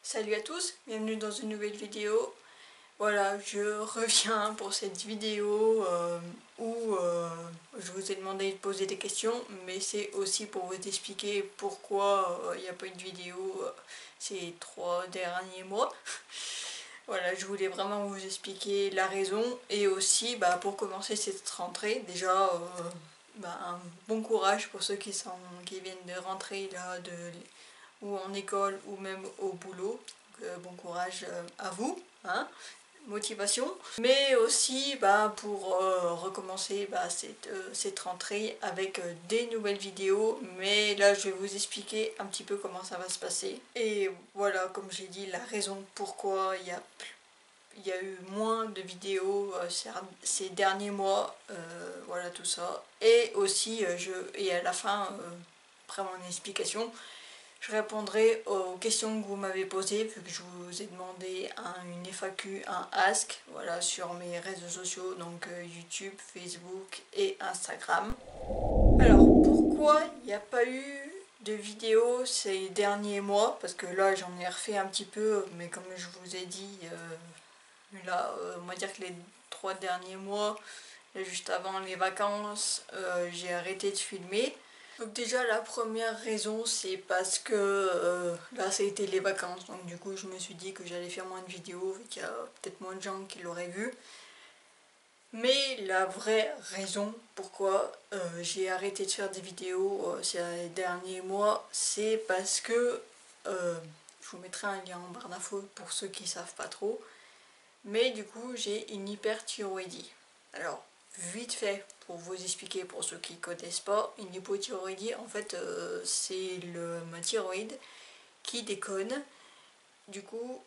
Salut à tous, bienvenue dans une nouvelle vidéo. Voilà, je reviens pour cette vidéo où je vous ai demandé de poser des questions, mais c'est aussi pour vous expliquer pourquoi il n'y a pas eu de vidéo ces 3 derniers mois. Voilà, je voulais vraiment vous expliquer la raison et aussi pour commencer cette rentrée, déjà un bon courage pour ceux qui viennent de rentrer là, ou en école ou même au boulot. Donc, bon courage à vous, hein, motivation. Mais aussi pour recommencer cette rentrée avec des nouvelles vidéos. Mais là je vais vous expliquer un petit peu comment ça va se passer. Et voilà, comme j'ai dit, la raison pourquoi il y a eu moins de vidéos ces derniers mois, voilà tout ça. Et aussi, et à la fin, après mon explication, je répondrai aux questions que vous m'avez posées, vu que je vous ai demandé une FAQ, un Ask, voilà, sur mes réseaux sociaux, donc YouTube, Facebook et Instagram. Alors, pourquoi il n'y a pas eu de vidéos ces derniers mois? Parce que là, j'en ai refait un petit peu, mais comme je vous ai dit, là, on va dire que les 3 derniers mois, juste avant les vacances, j'ai arrêté de filmer. Donc déjà la première raison c'est parce que là ça a été les vacances, donc du coup je me suis dit que j'allais faire moins de vidéos vu qu'il y a peut-être moins de gens qui l'auraient vu. Mais la vraie raison pourquoi j'ai arrêté de faire des vidéos ces derniers mois, c'est parce que je vous mettrai un lien en barre d'infos pour ceux qui ne savent pas trop. Mais du coup j'ai une hyperthyroïdie. Alors vite fait pour vous expliquer pour ceux qui ne connaissent pas, une hypothyroïdie en fait c'est ma thyroïde qui déconne du coup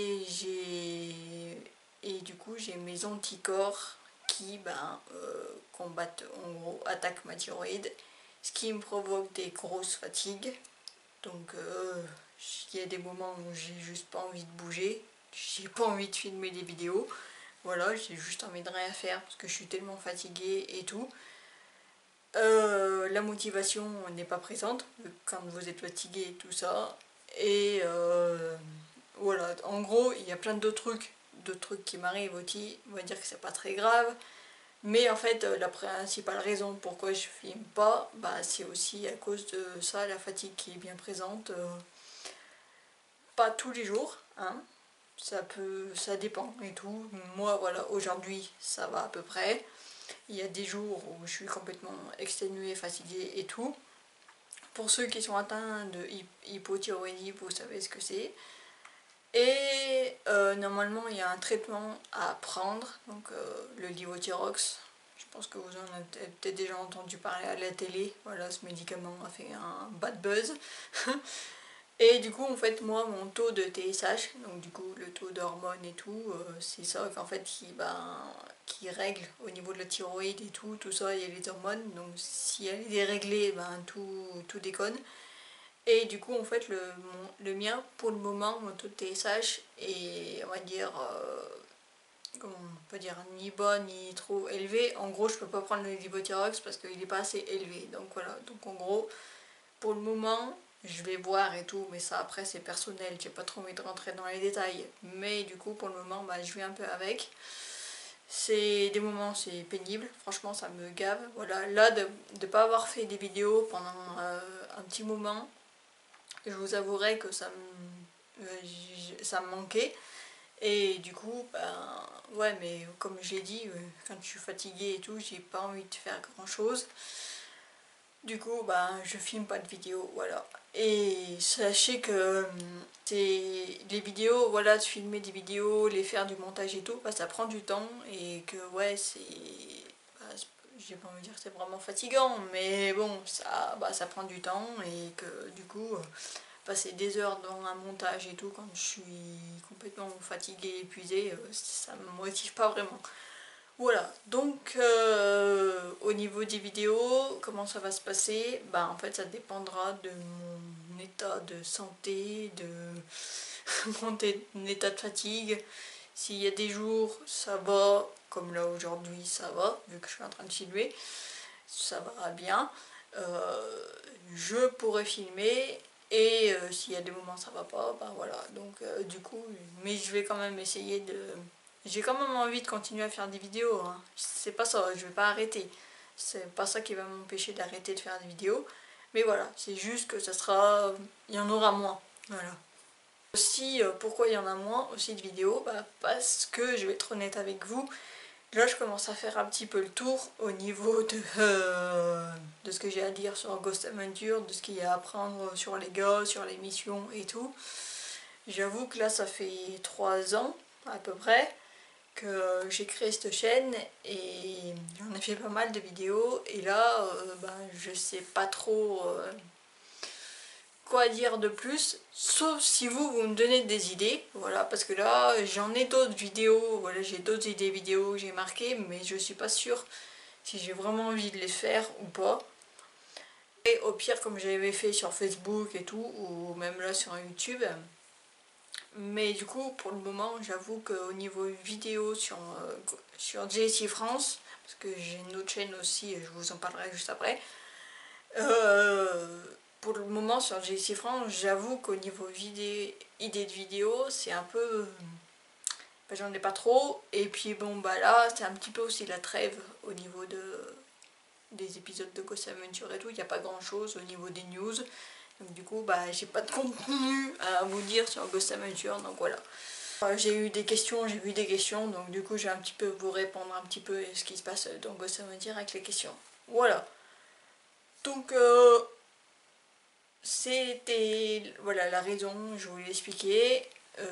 et du coup j'ai mes anticorps qui combattent, en gros attaquent ma thyroïde, ce qui me provoque des grosses fatigues. Donc il y a des moments où j'ai juste pas envie de bouger, j'ai pas envie de filmer des vidéos, voilà, j'ai juste envie de rien faire parce que je suis tellement fatiguée et tout. La motivation n'est pas présente quand vous êtes fatigué et tout ça. Et voilà, en gros, il y a plein d'autres trucs qui m'arrivent aussi. On va dire que c'est pas très grave. Mais en fait, la principale raison pourquoi je filme pas, c'est aussi à cause de ça, la fatigue qui est bien présente. Pas tous les jours, hein. Ça dépend et tout. Moi, voilà, aujourd'hui, ça va à peu près. Il y a des jours où je suis complètement exténuée, fatiguée et tout. Pour ceux qui sont atteints de hypothyroïdie, vous savez ce que c'est. Et normalement, il y a un traitement à prendre, donc le Levothyrox. Je pense que vous en avez peut-être déjà entendu parler à la télé. Voilà, ce médicament a fait un bad buzz. Et du coup, en fait, moi, mon taux de TSH, donc du coup, le taux d'hormones et tout, c'est ça qu'en fait, qui règle au niveau de la thyroïde et tout ça, il y a les hormones, donc si elle est déréglée, tout déconne. Et du coup, en fait, le mien, pour le moment, mon taux de TSH est, on va dire, comment on peut dire, ni bas ni trop élevé. En gros, je peux pas prendre le Levothyrox parce qu'il est pas assez élevé. Donc voilà, donc en gros, pour le moment, je vais voir et tout, mais ça après c'est personnel, j'ai pas trop envie de rentrer dans les détails. Mais du coup, pour le moment, je vais un peu avec. C'est des moments, c'est pénible, franchement ça me gave. Voilà, là de ne pas avoir fait des vidéos pendant un petit moment, je vous avouerai que ça me manquait. Et du coup, ouais, mais comme je l'ai dit, quand je suis fatiguée et tout, j'ai pas envie de faire grand chose. Du coup, je filme pas de vidéos, voilà. Et sachez que les vidéos, voilà, de filmer des vidéos, les faire du montage et tout, ça prend du temps et que ouais, j'ai pas envie de dire que c'est vraiment fatigant, mais bon, ça prend du temps et que du coup, passer des heures dans un montage et tout quand je suis complètement fatiguée, épuisée, ça me motive pas vraiment. Voilà, donc au niveau des vidéos, comment ça va se passer? En fait ça dépendra de mon état de santé, de mon état de fatigue. S'il y a des jours ça va, comme là aujourd'hui ça va, vu que je suis en train de filmer, ça va bien. Je pourrais filmer Et s'il y a des moments ça va pas, ben voilà, donc du coup, mais je vais quand même essayer de... J'ai quand même envie de continuer à faire des vidéos, hein. C'est pas ça, je vais pas arrêter. C'est pas ça qui va m'empêcher d'arrêter de faire des vidéos. Mais voilà, c'est juste que ça sera... Il y en aura moins, voilà. Aussi, pourquoi il y en a moins aussi de vidéos? Bah, parce que, je vais être honnête avec vous, là je commence à faire un petit peu le tour au niveau de ce que j'ai à dire sur Ghost Adventure, de ce qu'il y a à apprendre sur les gars, sur les missions et tout. J'avoue que là ça fait 3 ans à peu près que j'ai créé cette chaîne et j'en ai fait pas mal de vidéos et là ben, je sais pas trop quoi dire de plus, sauf si vous me donnez des idées, voilà, parce que là j'en ai d'autres vidéos, voilà, j'ai d'autres idées vidéos que j'ai marquées, mais je suis pas sûre si j'ai vraiment envie de les faire ou pas. Et au pire, comme j'avais fait sur Facebook et tout, ou même là sur YouTube. Mais du coup, pour le moment, j'avoue qu'au niveau vidéo sur JC France, parce que j'ai une autre chaîne aussi, et je vous en parlerai juste après, pour le moment sur JC France, j'avoue qu'au niveau idée de vidéo, c'est un peu... ben, j'en ai pas trop, et puis bon bah là, c'est un petit peu aussi la trêve au niveau des épisodes de Ghost Adventure et tout, il n'y a pas grand chose au niveau des news. Donc du coup, bah, j'ai pas de contenu à vous dire sur Ghost Adventure, donc voilà. J'ai eu des questions, j'ai vu des questions, donc du coup, je vais un petit peu vous répondre un petit peu ce qui se passe dans Ghost Adventure avec les questions. Voilà. Donc, c'était voilà la raison, je vous l'ai expliqué.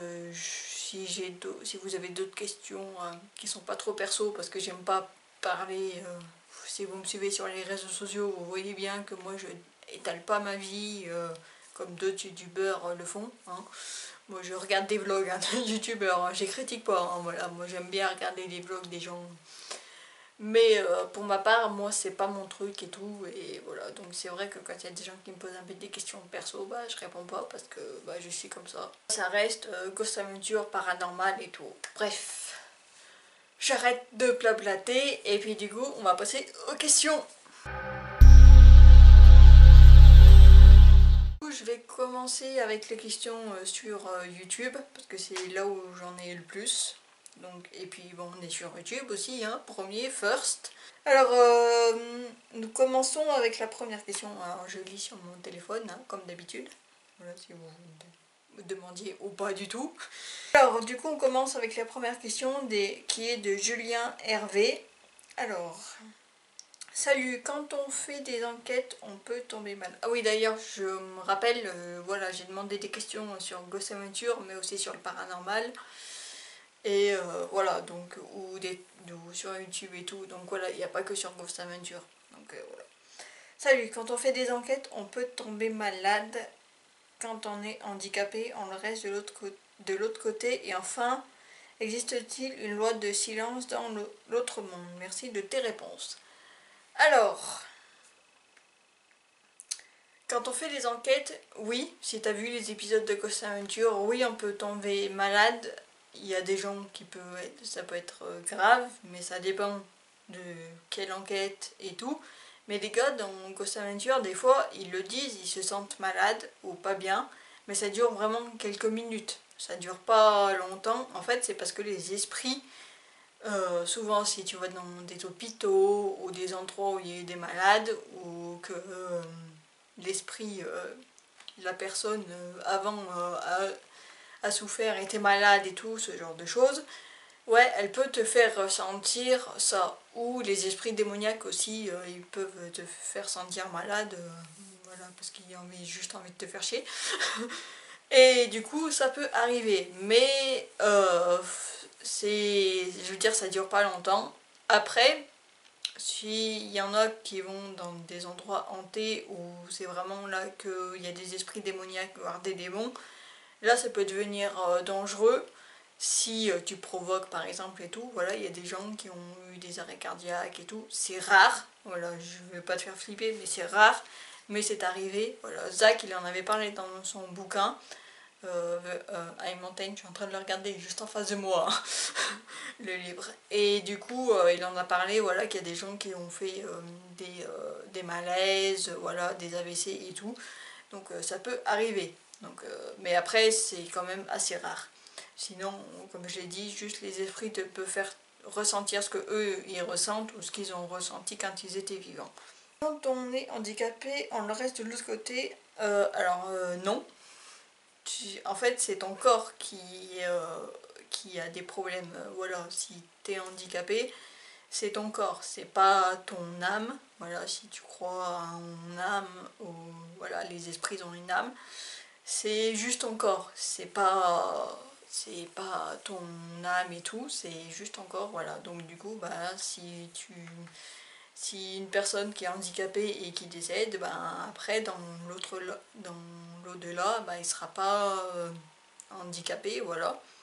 Si vous avez d'autres questions qui sont pas trop perso, parce que j'aime pas parler, si vous me suivez sur les réseaux sociaux, vous voyez bien que moi je étale pas ma vie comme d'autres youtubeurs le font. Hein. Moi je regarde des vlogs hein, de youtubeurs, hein, je les critique pas, hein, voilà. Moi j'aime bien regarder les vlogs des gens. Mais pour ma part, moi c'est pas mon truc et tout, et voilà, donc c'est vrai que quand il y a des gens qui me posent un peu des questions perso, bah je réponds pas parce que bah, je suis comme ça. Ça reste Ghost Adventure, paranormal et tout. Bref, j'arrête de blablater, et puis du coup, on va passer aux questions. Je vais commencer avec les questions sur YouTube, parce que c'est là où j'en ai le plus. Donc, et puis bon, on est sur YouTube aussi, hein, premier, first. Alors, nous commençons avec la première question. Alors, je lis sur mon téléphone, hein, comme d'habitude. Voilà, si vous me demandiez ou pas du tout. Alors, du coup, on commence avec la première question qui est de Julien Hervé. Alors, salut, quand on fait des enquêtes, on peut tomber malade. Ah oui, d'ailleurs, je me rappelle, voilà, j'ai demandé des questions sur Ghost Adventure, mais aussi sur le paranormal. Et voilà, donc, ou sur YouTube et tout, donc voilà, il n'y a pas que sur Ghost Adventure. Donc voilà. Salut, quand on fait des enquêtes, on peut tomber malade. Quand on est handicapé, on le reste de l'autre côté. Et enfin, existe-t-il une loi de silence dans l'autre monde? Merci de tes réponses. Alors, quand on fait des enquêtes, oui, si tu as vu les épisodes de Ghost Adventure, oui, on peut tomber malade. Il y a des gens ça peut être grave, mais ça dépend de quelle enquête et tout. Mais les gars dans Ghost Adventure, des fois, ils le disent, ils se sentent malades ou pas bien, mais ça dure vraiment quelques minutes. Ça dure pas longtemps. En fait, c'est parce que les esprits, souvent si tu vas dans des hôpitaux ou des endroits où il y a des malades, ou que l'esprit, la personne avant a souffert, était malade et tout, ce genre de choses, ouais, elle peut te faire ressentir ça. Ou les esprits démoniaques aussi, ils peuvent te faire sentir malade, voilà, parce qu'ils ont juste envie de te faire chier. Et du coup, ça peut arriver, mais je veux dire, ça dure pas longtemps. Après, s'il y en a qui vont dans des endroits hantés où c'est vraiment là qu'il y a des esprits démoniaques, voire des démons, là ça peut devenir dangereux si tu provoques par exemple et tout. Voilà, il y a des gens qui ont eu des arrêts cardiaques et tout. C'est rare, voilà, je vais pas te faire flipper, mais c'est rare, mais c'est arrivé. Voilà, Zach il en avait parlé dans son bouquin. High Mountain, je suis en train de le regarder juste en face de moi, hein, le livre. Et du coup, il en a parlé, voilà, qu'il y a des gens qui ont fait des malaises, voilà, des AVC et tout. Donc ça peut arriver. Donc, mais après, c'est quand même assez rare. Sinon, comme je l'ai dit, juste les esprits te peuvent faire ressentir ce que eux ils ressentent ou ce qu'ils ont ressenti quand ils étaient vivants. Quand on est handicapé, on le reste de l'autre côté. Non. En fait, c'est ton corps qui a des problèmes. Voilà, si tu es handicapé, c'est ton corps, c'est pas ton âme. Voilà, si tu crois en âme, ou voilà, les esprits ont une âme, c'est juste ton corps, c'est pas ton âme et tout, c'est juste ton corps, voilà. Donc du coup, bah, si une personne qui est handicapée et qui décède, bah, après dans l'au-delà, bah, il sera pas handicapé, voilà.